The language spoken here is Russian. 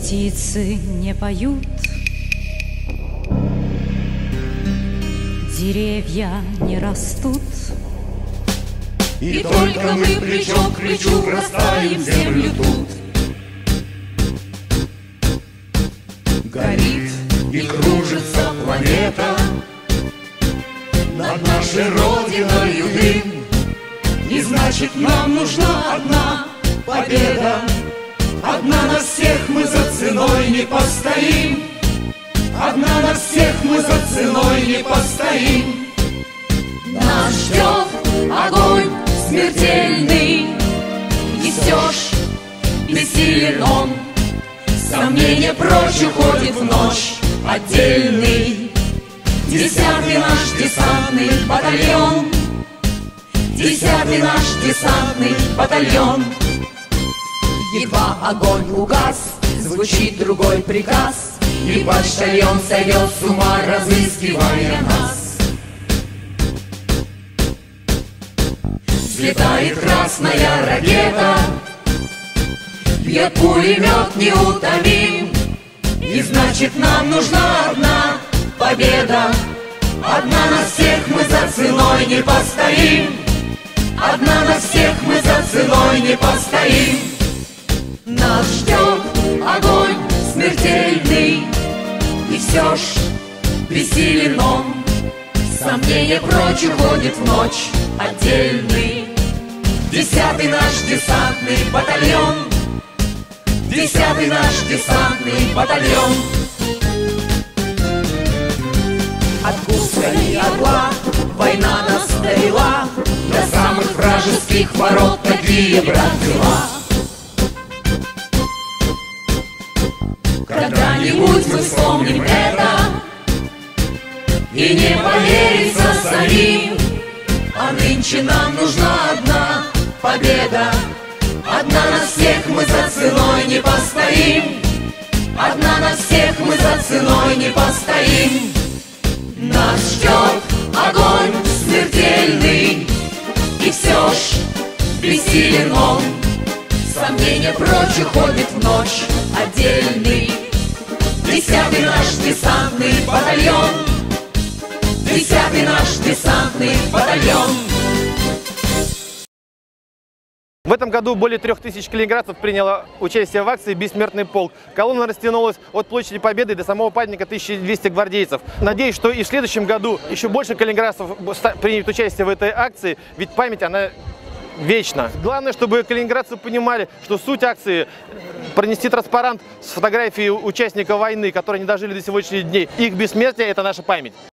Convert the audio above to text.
Птицы не поют, деревья не растут, и только мы плечом к плечу растаем землю тут. Горит и кружится планета над нашей родиною дым, и значит нам нужна одна победа. Одна на всех мы за ценой не постоим, одна на всех мы за ценой не постоим. Нас ждет огонь смертельный, несешь, бессилен он. Сомнения прочь уходит в ночь отдельный. 10-й наш десантный батальон, 10-й наш десантный батальон. Едва огонь угас, звучит другой приказ, и почтальон сойдет с ума, разыскивая нас. Взлетает красная ракета, бьет пулемет неутомим, и значит нам нужна одна победа. Одна на всех мы за ценой не постоим, одна на всех мы за ценой не постоим. Нас ждет огонь смертельный, и все ж бессилен он. Сомнения прочь уходит в ночь отдельный. 10-й наш десантный батальон, 10-й наш десантный батальон. От Курска и Орла война нас довела, до самых вражеских ворот такие, брат, дела. Когда-нибудь мы вспомним это, и не поверится самим. А нынче нам нужна одна победа. Одна на всех мы за ценой не постоим, одна на всех мы за ценой не постоим. Нас ждет огонь смертельный, и все ж бессилен он. Сомнения прочь уходит в ночь отдельный. 10-й наш десантный батальон, 10-й наш десантный батальон. В этом году более 3000 калининградцев приняло участие в акции «Бессмертный полк». Колонна растянулась от площади Победы до самого памятника 1200 гвардейцев. Надеюсь, что и в следующем году еще больше калининградцев примет участие в этой акции, ведь память, она вечна. Главное, чтобы калининградцы понимали, что суть акции – пронести транспарант с фотографией участника войны, которые не дожили до сегодняшних дней. Их бессмертие – это наша память.